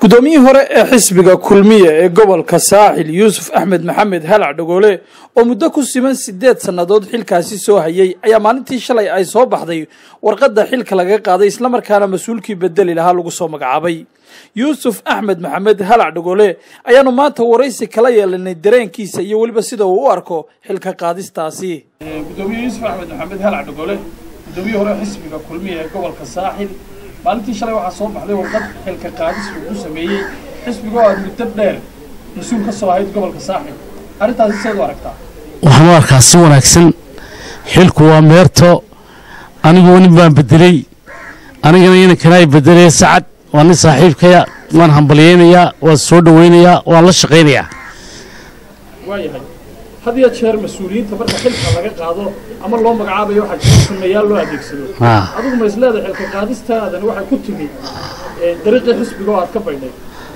gudoomiye hore ee xisbiga kulmiye ee gobolka saaxil Yuusuf Axmed Maxamed Halac Dhagoole oo muddo ku siman 8 sanadood xilkaasi soo hayay ayaa maalintii shalay ay soo baxday warqadda xilka laga qaaday isla markaana mas'uulkii bedeli lahaa lagu soo magacaabay Yuusuf Axmed Maxamed Halac Dhagoole ayaanu maanta waraysi kala yeelanay dareenkiisa iyo waliba sida uu u arko xilka qaadistaasi gudoomiye Yuusuf Axmed Maxamed Halac Dhagoole gudoomiye hore xisbiga kulmiye ee gobolka saaxil maalintii shalay waxa soo baxday warqad xilka qaadis uu sameeyay xisbiga oo muddo dheer mas'uul ka soo ahayd gobolka saaxil arintaasi sidoo u aragtaa waxaan u arkaa si wanaagsan xilku waa meerto anigu nin baan bedelay anigana inaan kanay bedelay saacad waan saaxiibkaya waan hambalyeynaya waan soo dhaweynaya waan la shaqeynayaa waayahay hadiya jeer mas'uuliyiinta marka xilka laga qaado ama loo magacaabayo waxa jira sameeyaal loo adeegsado adigu ma isleedahay xilka qaadistaadana waxa ku timi dariiqii xisbiga oo aad ka baydhay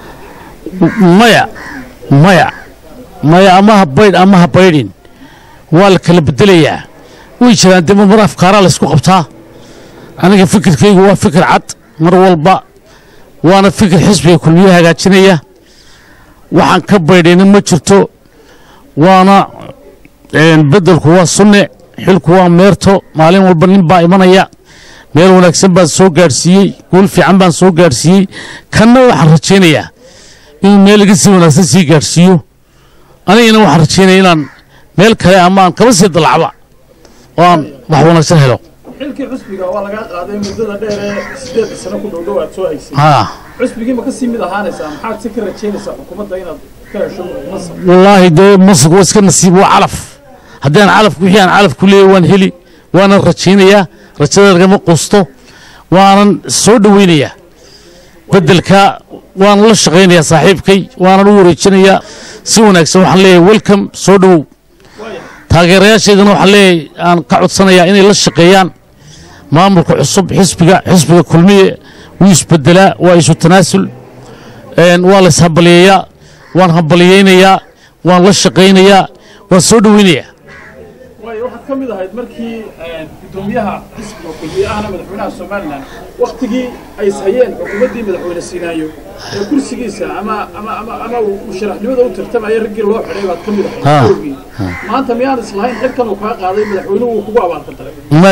maya ama ha baydhin waa la kala bedelayaa way jiraan dib mar afkaara la isku qabtaa aniga fikirkaygu waa fikir cad mar walba waana fikir xisbiga kulmiye hagaajinaya waxaan ka baydhayna ma jirto waana bedelku waa sunne xilku waa meerto maalin walba nin baa imanaya meel wanaagsan baan soo gaarsiiyey guul fiican baan soo gaarsiiyey kanna waxaan rajaynayaa inuu meel iga sii wanaagsan sii gaarsiiyo anigana waxaan rajaynaya inaan meel kale ama aan kaba sii dalacba oo aan wax wanaagsan helo xilkii xisbiga waa laga qaaday muddada dheer ee 8 sano ku dhow aad soo haysay xisbigii ma ka sii mid ahaanaysaa maxaad si ka rajaynaysaa xukuumadda inaad ka hesho masar wallaahi dee masar waa iska nasiib waa calaf haddaan calaf wixii aan calaf ku leeyahay waan heli waanan rajaynayaa rajada lagama quusto waanan soo dhaweynayaa bedelka waan la shaqaynayaa saaxiibkay waanan u wareejinayaa si wanaagsan waxaan leeyahay welcome soo dhawow taageerayaashaydana waxaan leeyahay aan ka codsanayaa inay la shaqeeyaan maamulka cusub xisbiga kulmiye wuu isbedelaa waa isu tanaasul waa la ishambalyeeyaa waan hambalyeynayaa waan la shaqaynayaa waan soo dhaweynayaa waxaad ka mid ahayd markii gudoomiyaha xisbiga kulmiye ahna madaxweynaha Soomaaliland waqtigii ay hayeen xukuumaddii madaxweyne Siinaayo ee kursigiisa ama musharaxnimada u tartamay ragii loo xidhay baad ka mid ahayd maanta miyaan islahayn xilkan uu ka qaaday madaxweynuhu uu kugu abaalqaday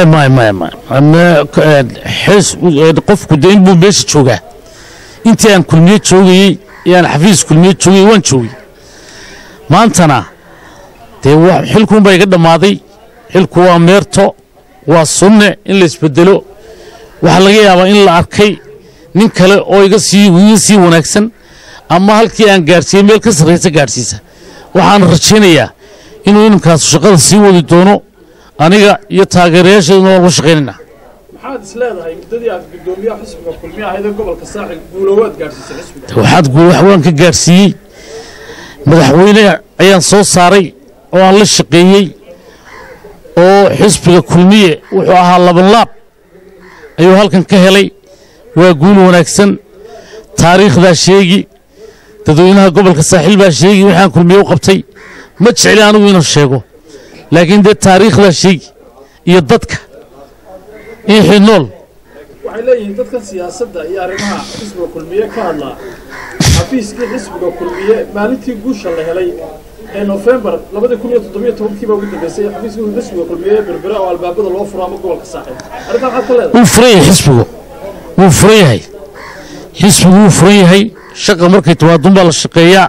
qofku deyn buu meesha joogaa intii aan kulmiye joogayay yaan xafiis kulmiye joogay waan joogay maantana dee xilkuun baa iga dhammaaday xilku waa meerto waa sunne in la isbedelo waxaa laga yaabaa in la arkay nin kale oo iga sii wanaagsan ama halkii aan gaarsiiyey meel ka sarraysa gaarsiisa waxaan rajaynayaa inuu inankaas shaqada sii wadi doono aniga iyo taageerayaasheeduna waan la shaqaynaynaa maxaad isleedahay muddadii aad gudoomiyaha xisbiga kulmiye ahayd ee gobolka saaxil guulawaad gaarsiisay xisbiga waan ka gaarsiiyey madaxweyne ayaan soo saaray oo aan la shaqeeyey oo xisbiga kulmiye wuxuu ahaa laban laab ayuu halkan ka helay waa guul wanaagsan taariikhdaa sheegi dadweynaha gobolka saaxil baa sheegi waxaan kulmiye u qabtay ma jecli anigu inaan sheego laakiin dee taariikhdaa sheegi iyo dadka wixii nool waxay leeyihiin dadka siyaasadda iyo arrimaha xisbiga kulmiye ka hadlaa xafiiskii xisbiga kulmiye maalintii guusha la helay November 2017 baa ugu dambeysay xafiiskii xisbiga kulmiye berbera oo albaabada loo furo ama gobolka saaxil arrintan waxa ka leedahay wuu furan yahay shaqa markay tawaadun baa la shaqeeyaa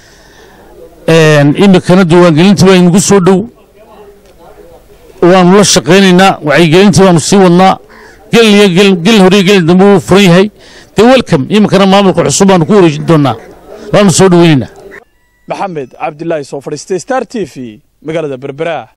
imikana diiwaangelintii baa inagu soo dhow waanu la shaqaynaynaa wacyigelintii waanu sii wadnaa gelin hore gelin dambe wuu furan yahay dee welcome imikana maamulka cusub baanu ku wareejin doonaa waanu soo dhaweynaynaa محمد عبد الله سوفرستي ستار تي في مقالة بربراه